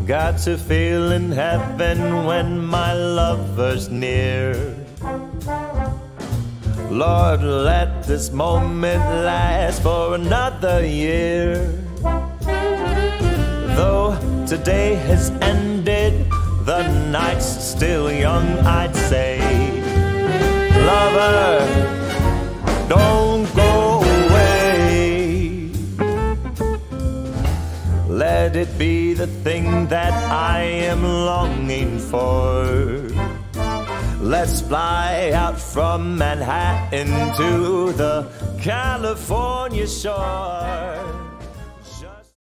Got to feel in heaven when my lover's near. Lord, let this moment last for another year. Though today has ended, the night's still young, I'd say. Lover, don't go away. Let it be the thing that I am longing for. Let's fly out from Manhattan to the California shore.